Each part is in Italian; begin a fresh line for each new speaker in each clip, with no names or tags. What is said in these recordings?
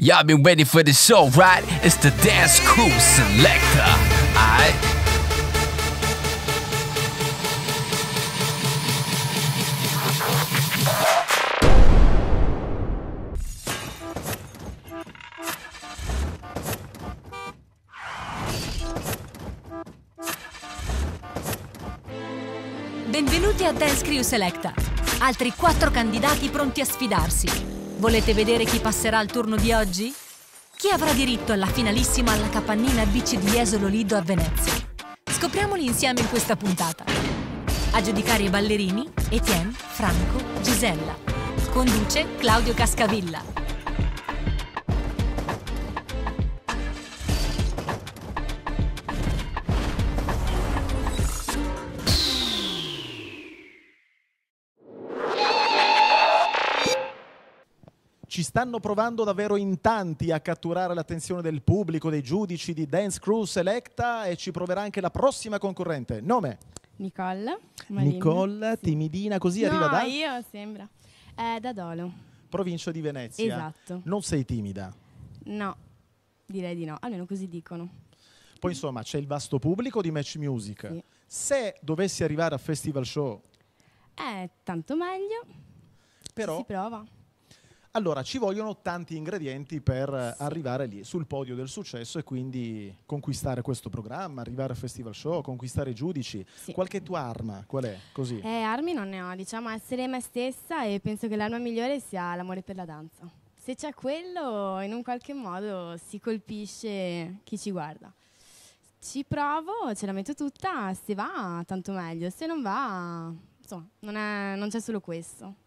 Y'all been waiting for the show, right? It's the Dance Crew Selector, alright?
Benvenuti a Dance Crew Selecta. Altri 4 candidati pronti a sfidarsi. Volete vedere chi passerà al turno di oggi? Chi avrà diritto alla finalissima alla capannina beach di Jesolo Lido a Venezia? Scopriamoli insieme in questa puntata. A giudicare i ballerini, Etienne, Franco, Gisella. Conduce Claudio Cascavilla.
Ci stanno provando davvero in tanti a catturare l'attenzione del pubblico, dei giudici di Dance Crew Selecta, e ci proverà anche la prossima concorrente. Nome?
Nicole.
Nicole,
sì.
Timidina, così
No,
arriva da?
io sembra. Da Dolo.
Provincia di Venezia.
Esatto.
Non sei timida?
No, direi di no, almeno così dicono.
Poi insomma c'è il vasto pubblico di Match Music.
Sì.
Se dovessi arrivare a Festival Show,
Tanto meglio.
però...
Si prova.
Allora, ci vogliono tanti ingredienti per arrivare lì, sul podio del successo, e quindi conquistare questo programma, arrivare al Festival Show, conquistare i giudici.
Sì.
Qualche tua arma, qual è? Così.
Armi non ne ho, diciamo essere me stessa, e penso che l'arma migliore sia l'amore per la danza. Se c'è quello, in un qualche modo si colpisce chi ci guarda. Ci provo, ce la metto tutta, se va tanto meglio, se non va, insomma, non c'è solo questo.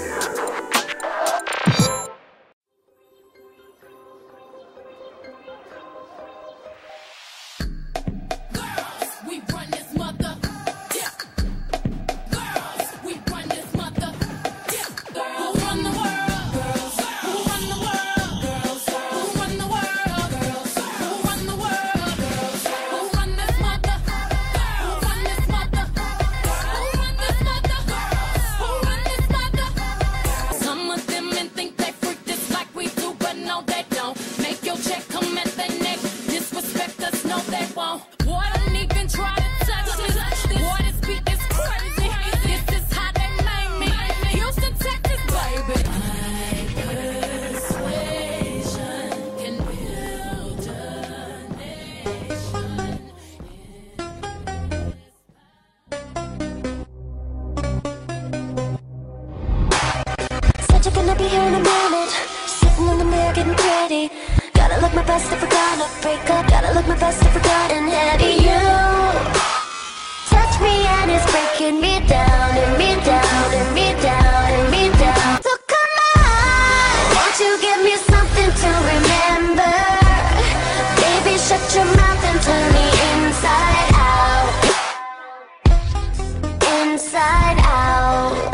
Be here in a minute, sitting in the mirror getting pretty. Gotta look my best if we're gonna break up. Gotta look my best if we're gonna heavy. You touch me and it's breaking me down, and me down, and me down, and me down. So come on, won't you give me something to remember? Baby, shut your mouth and turn me inside out. Inside out.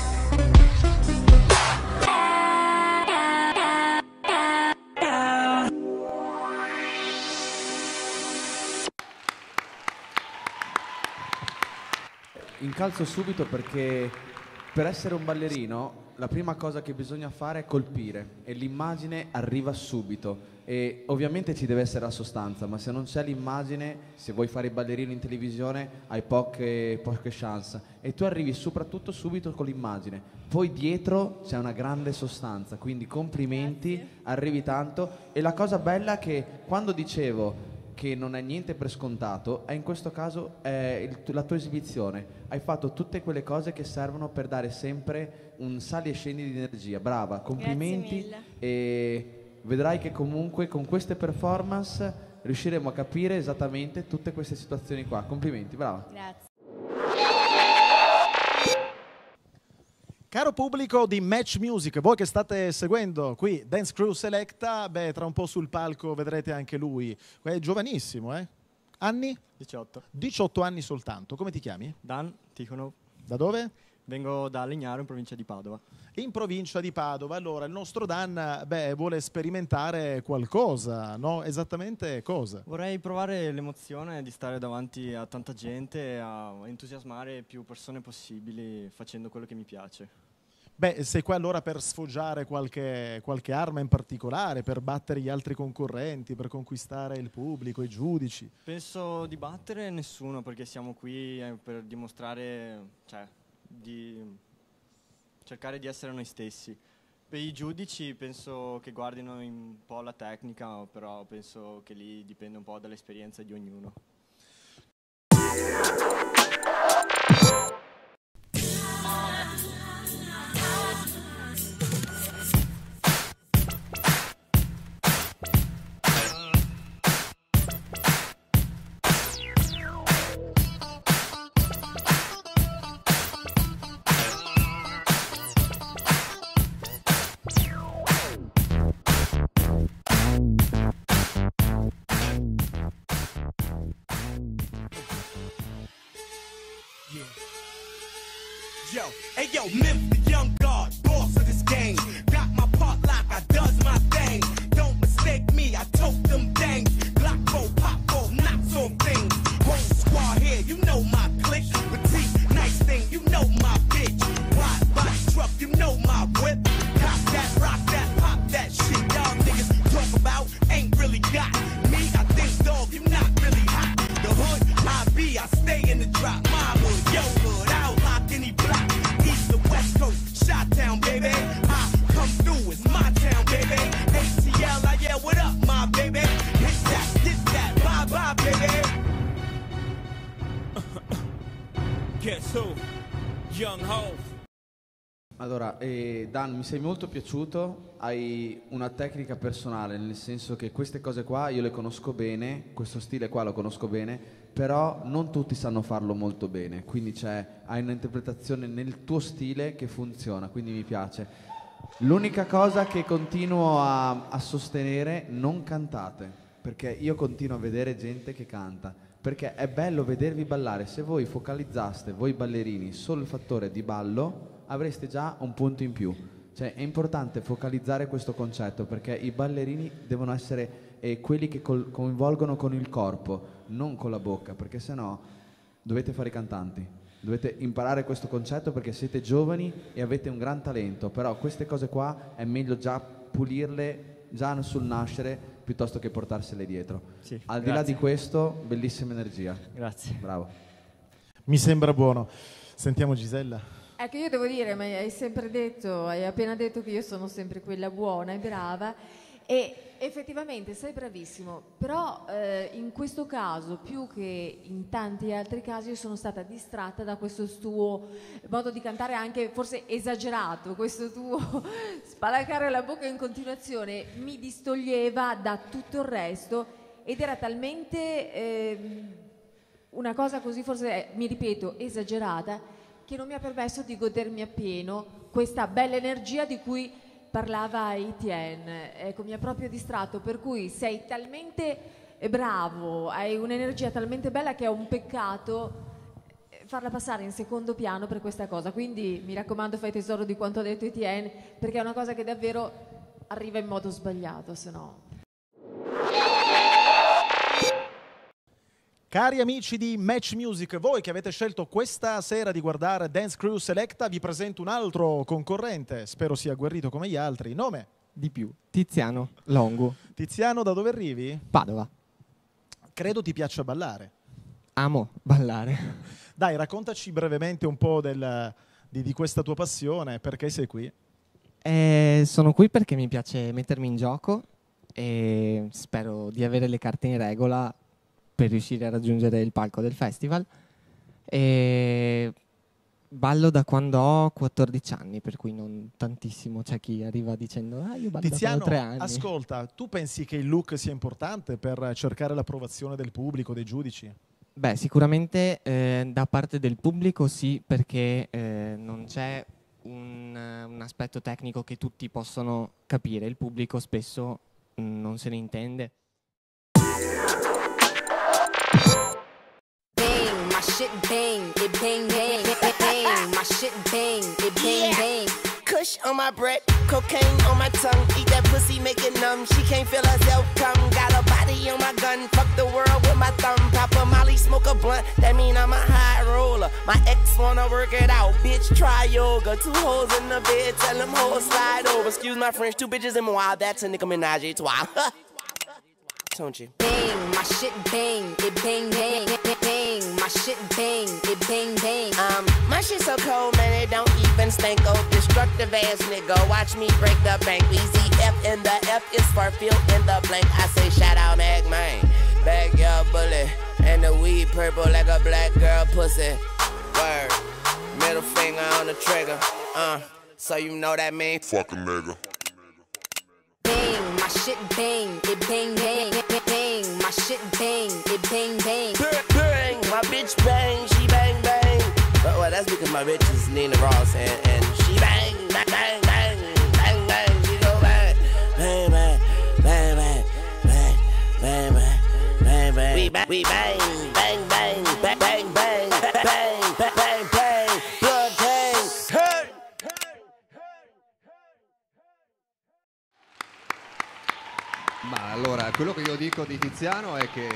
Incalzo subito perché per essere un ballerino la prima cosa che bisogna fare è colpire, e l'immagine arriva subito, e ovviamente ci deve essere la sostanza, ma se non c'è l'immagine, se vuoi fare il ballerino in televisione hai poche chance, e tu arrivi soprattutto subito con l'immagine, poi dietro c'è una grande sostanza, quindi complimenti. Grazie. Arrivi tanto, e la cosa bella è che quando dicevo che non è niente per scontato, è in questo caso la tua esibizione. Hai fatto tutte quelle cose che servono per dare sempre un sali e scendi di energia. Brava, complimenti.
Grazie mille.
E vedrai che comunque con queste performance riusciremo a capire esattamente tutte queste situazioni qua. Complimenti, brava.
Grazie.
Caro pubblico di Match Music, voi che state seguendo qui Dance Crew Selecta, beh, tra un po' sul palco vedrete anche lui. È giovanissimo, eh? Anni?
18.
18 anni soltanto. Come ti chiami?
Dan Tikhonov.
Da dove?
Vengo da Legnaro, in provincia di Padova.
In provincia di Padova. Allora, il nostro Dan, beh, vuole sperimentare qualcosa, no? Esattamente cosa?
Vorrei provare l'emozione di stare davanti a tanta gente e a entusiasmare più persone possibili facendo quello che mi piace.
Beh, sei qua allora per sfoggiare qualche arma in particolare, per battere gli altri concorrenti, per conquistare il pubblico, i giudici?
Penso di battere nessuno, perché siamo qui per dimostrare, cioè, di cercare di essere noi stessi. Per i giudici penso che guardino un po' la tecnica, però penso che lì dipende un po' dall'esperienza di ognuno.
Yo, hey yo, Memphis, the young guard, boss of this game. Got my part lock, I does my thing. Don't mistake me, I tote them things. Glock roll, pop roll, knocks on things. Whole squad here, you know my clique. Petite, nice thing, you know my bitch. Wide body truck, you know my whip. Cop that, rock that, pop that shit. Y'all niggas talk about ain't really got me. I think, dog, you not really hot. The hood, I be, I stay in the drop. My hood, yo hood, I'll lock any block. East to West Coast, Chi-Town, baby. I come through, it's my town, baby. ATL, I yeah, what up, my baby? Hit that, bye bye, baby.
Guess who? Young Hov.
Allora, Dan, mi sei molto piaciuto, hai una tecnica personale, nel senso che queste cose qua io le conosco bene, questo stile qua lo conosco bene, però non tutti sanno farlo molto bene, quindi hai un'interpretazione nel tuo stile che funziona, quindi mi piace. L'unica cosa che continuo a sostenere, non cantate, perché io continuo a vedere gente che canta, perché è bello vedervi ballare. Se voi focalizzaste, voi ballerini, solo il fattore di ballo, avreste già un punto in più. Cioè è importante focalizzare questo concetto, perché i ballerini devono essere quelli che coinvolgono con il corpo, non con la bocca, perché sennò dovete fare i cantanti. Dovete imparare questo concetto perché siete giovani e avete un gran talento, però queste cose qua è meglio già pulirle già sul nascere piuttosto che portarsele dietro.
Sì,
Al di là di questo, bellissima energia.
Grazie.
Bravo.
Mi sembra buono. Sentiamo Gisella.
Ecco, io devo dire, ma hai appena detto che io sono sempre quella buona e brava, e effettivamente sei bravissimo, però in questo caso, più che in tanti altri casi, io sono stata distratta da questo tuo modo di cantare anche forse esagerato, questo tuo spalancare la bocca in continuazione mi distoglieva da tutto il resto ed era talmente una cosa così, forse, mi ripeto, esagerata, che non mi ha permesso di godermi appieno questa bella energia di cui parlava Etienne. Ecco, mi ha proprio distratto, per cui sei talmente bravo, hai un'energia talmente bella che è un peccato farla passare in secondo piano per questa cosa. Quindi mi raccomando, fai tesoro di quanto ha detto Etienne, perché è una cosa che davvero arriva in modo sbagliato, se no...
Cari amici di Match Music, voi che avete scelto questa sera di guardare Dance Crew Selecta, vi presento un altro concorrente, spero sia agguerrito come gli altri. Nome?
Di più. Tiziano Longo.
Tiziano, da dove arrivi?
Padova.
Credo ti piaccia ballare.
Amo ballare.
Dai, raccontaci brevemente un po' di questa tua passione, perché sei qui?
Sono qui perché mi piace mettermi in gioco e spero di avere le carte in regola per riuscire a raggiungere il palco del festival. E ballo da quando ho 14 anni, per cui non tantissimo. C'è chi arriva dicendo io ballo
Tiziano,
da 3 anni.
ascolta, tu pensi che il look sia importante per cercare l'approvazione del pubblico, dei giudici?
Beh, sicuramente da parte del pubblico sì, perché non c'è un aspetto tecnico che tutti possono capire. Il pubblico spesso non se ne intende.
My shit bang, it bang bang, bang. My shit bang, it bang bang.
Kush on my breath, cocaine on my tongue. Eat that pussy, make it numb. She can't feel herself come. Got a body Molly on my gun, fuck the world with my thumb. Pop a Molly, smoke a blunt, that mean I'm a high roller. My ex wanna work it out, bitch, try yoga. 2 hoes in the bed, tell them hoes slide over. Excuse my French, 2 bitches in my wild, that's a Nicki Minaj et toi. Don't you?
Bang, my shit bang, it bang bang, bang, my shit bang, it bang bang.
My shit so cold, man, it don't even stink. Oh, destructive ass nigga, watch me break the bank. Easy F in the F is for fill in the blank. I say shout out Mac man, backyard bullet, and the weed purple like a black girl pussy. Word, middle finger on the trigger. So you know that mean fuck a nigga.
Bang, my shit bang, it bang bang, bang, my shit bang, it bang bang.
Bang, my bitch bang, she bang bang. Well, that's because my bitch is Nina Ross and she bang, bang, bang, bang, bang, bang. She go bang, bang, bang, bang, bang, bang, bang, bang, bang. We bang, bang, bang, bang, bang, bang, bang, bang, bang, bang, blood bang. Hey.
Ma allora, quello che io dico di Tiziano è che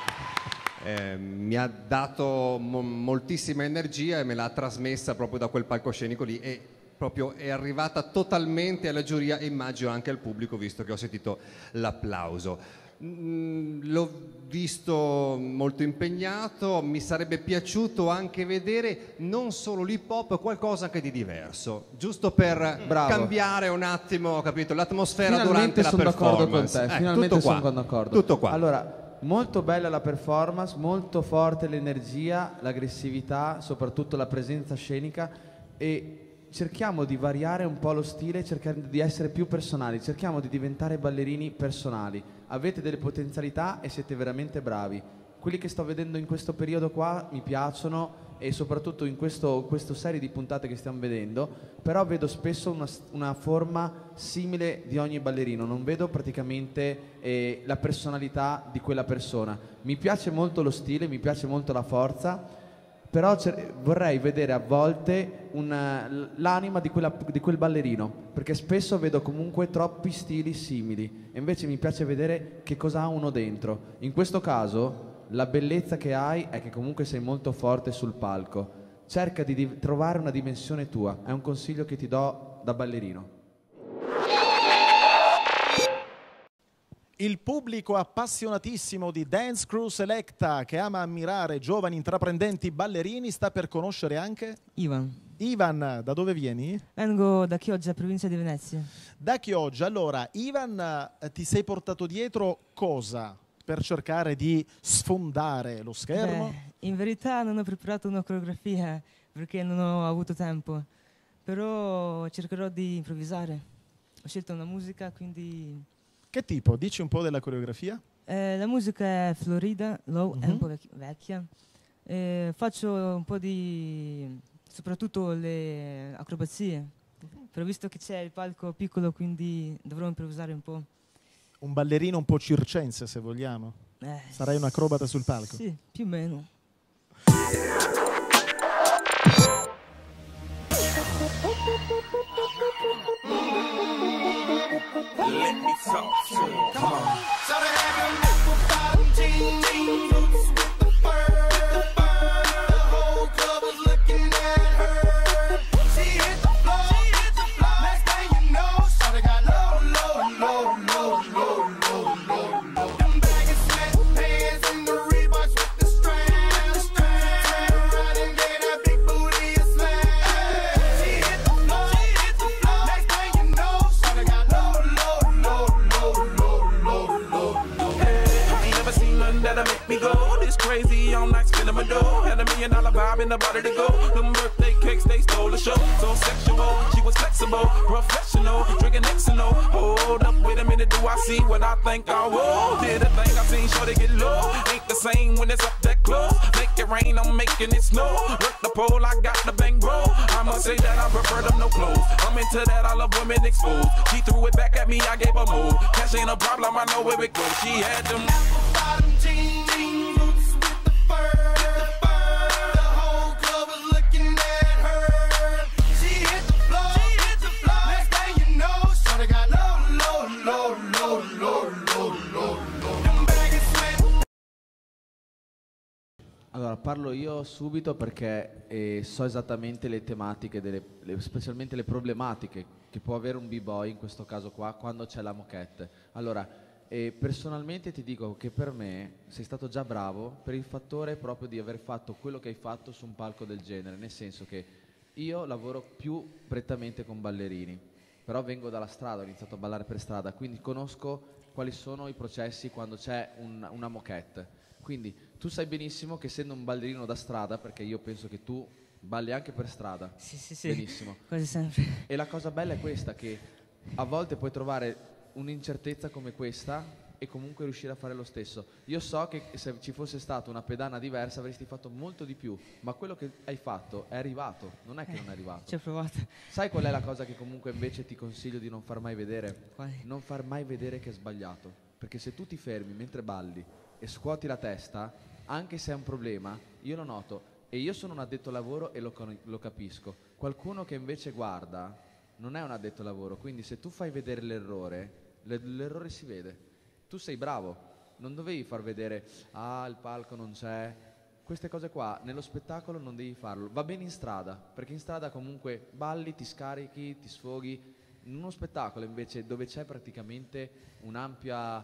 mi ha dato moltissima energia e me l'ha trasmessa proprio da quel palcoscenico lì e proprio è arrivata totalmente alla giuria e immagino anche al pubblico, visto che ho sentito l'applauso. L'ho visto molto impegnato, mi sarebbe piaciuto anche vedere non solo l'hip hop, qualcosa anche di diverso, giusto per cambiare un attimo, capito, l'atmosfera durante la performance.
Con te, finalmente sono d'accordo.
Tutto qua.
Allora, molto bella la performance, molto forte l'energia, l'aggressività, soprattutto la presenza scenica, e cerchiamo di variare un po' lo stile, cercando di essere più personali, cerchiamo di diventare ballerini personali. Avete delle potenzialità e siete veramente bravi. Quelli che sto vedendo in questo periodo qua mi piacciono, e soprattutto in questo serie di puntate che stiamo vedendo, però vedo spesso una forma simile di ogni ballerino, non vedo praticamente la personalità di quella persona. Mi piace molto lo stile, mi piace molto la forza, però vorrei vedere a volte l'anima di quel ballerino, perché spesso vedo comunque troppi stili simili e invece mi piace vedere che cosa ha uno dentro. In questo caso la bellezza che hai è che comunque sei molto forte sul palco. Cerca di trovare una dimensione tua, è un consiglio che ti do da ballerino.
Il pubblico appassionatissimo di Dance Crew Selecta, che ama ammirare giovani intraprendenti ballerini, sta per conoscere anche
Ivan.
Ivan, da dove vieni?
Vengo da Chioggia, provincia di Venezia.
Da Chioggia. Allora, Ivan, ti sei portato dietro cosa per cercare di sfondare lo schermo?
In verità non ho preparato una coreografia perché non ho avuto tempo, però cercherò di improvvisare. Ho scelto una musica, quindi...
Che tipo? Dici un po' della coreografia?
La musica è Florida, low, è un po' vecchia. Faccio un po' di... soprattutto le acrobazie. Però visto che c'è il palco piccolo, quindi dovrò improvvisare un po'.
Un ballerino un po' circense, se vogliamo. Sarai un acrobata sul palco?
Sì, più o meno.
Let me talk to you. Come on. So they have them apple bottom jeans, boots with the fur. The whole club was looking at her. She hit the floor. Next thing you know, shawty got low. Them baggy sweatpants and the Reeboks with the straps. Turn around and gave that big booty a smash. She hit the floor. Next thing you know, shawty got low. That'll make me go this crazy all night spinning my dough. Had $1 million vibe in the body to go. Them birthday cakes, they stole the show. So sexual, she was flexible, professional, drinking Xano. Hold up, wait a minute, do I see what I think I will? Did a thing I seen, sure they get low. Ain't the same when it's up that close. Make it rain, I'm making it snow. Work the pole, I got the bang bro. I must say that I prefer them no clothes. I'm into that, I love women exposed. She threw it back at me, I gave her move. Cash ain't a problem, I know where it goes. She had them bottom jeans, boots with the fur. The whole club was looking at her. She hit the floor. Next thing you know, shawty got low. Them baggy
Allora, parlo io subito perché so esattamente le tematiche, specialmente le problematiche che può avere un b-boy, in questo caso qua, quando c'è la moquette. Allora, personalmente ti dico che per me sei stato già bravo per il fattore proprio di aver fatto quello che hai fatto su un palco del genere, nel senso che io lavoro più prettamente con ballerini, però vengo dalla strada, ho iniziato a ballare per strada, quindi conosco quali sono i processi quando c'è una moquette. Quindi tu sai benissimo che essendo un ballerino da strada, perché io penso che tu balli anche per strada,
sì.
benissimo.
Quasi sempre.
E la cosa bella è questa, che a volte puoi trovare un'incertezza come questa e comunque riuscire a fare lo stesso. Io so che se ci fosse stata una pedana diversa avresti fatto molto di più, ma quello che hai fatto è arrivato, non è che non è arrivato.
Ci ho provato.
Sai qual è la cosa che comunque invece ti consiglio di non far mai vedere?
Quale?
Non far mai vedere che è sbagliato, perché se tu ti fermi mentre balli e scuoti la testa, anche se è un problema, io lo noto e io sono un addetto al lavoro e lo capisco. Qualcuno che invece guarda non è un addetto al lavoro, quindi se tu fai vedere l'errore si vede. Tu sei bravo, non dovevi far vedere il palco non c'è. Queste cose qua nello spettacolo non devi farlo. Va bene in strada, perché in strada comunque balli, ti scarichi, ti sfoghi. In uno spettacolo invece dove c'è praticamente un'ampia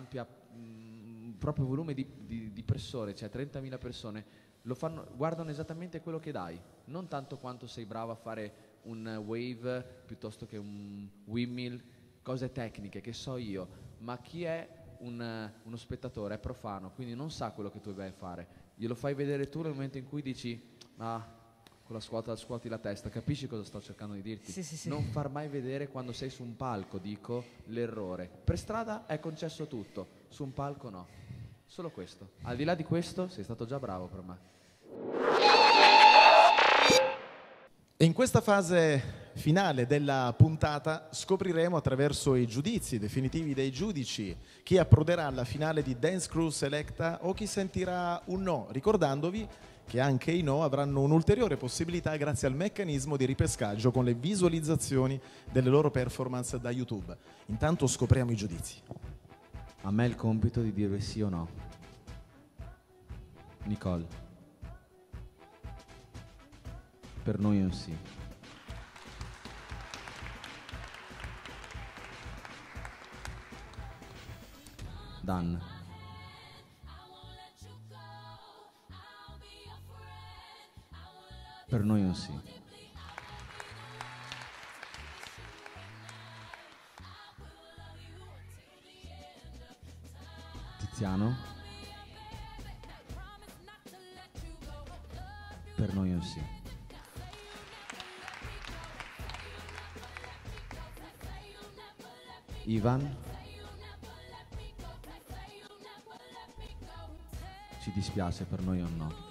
proprio volume di persone, cioè 30.000 persone, guardano esattamente quello che dai, non tanto quanto sei bravo a fare un wave piuttosto che un windmill, cose tecniche che so io, ma chi è uno spettatore è profano, quindi non sa quello che tu vai a fare, glielo fai vedere tu nel momento in cui dici con la scuoti la testa, capisci cosa sto cercando di dirti?
Sì.
Non far mai vedere quando sei su un palco, dico, l'errore. Per strada è concesso tutto, su un palco no. Solo questo. Al di là di questo sei stato già bravo per me.
E in questa fase finale della puntata scopriremo attraverso i giudizi definitivi dei giudici chi approderà alla finale di Dance Crew Selecta o chi sentirà un no, ricordandovi che anche i no avranno un'ulteriore possibilità grazie al meccanismo di ripescaggio con le visualizzazioni delle loro performance da YouTube. Intanto scopriamo i giudizi.
A me il compito di dire sì o no. Nicole. Per noi è un sì. Dan. Per noi è un sì. Tiziano. Per noi è un sì. Ivan. Ci dispiace, per noi è un no.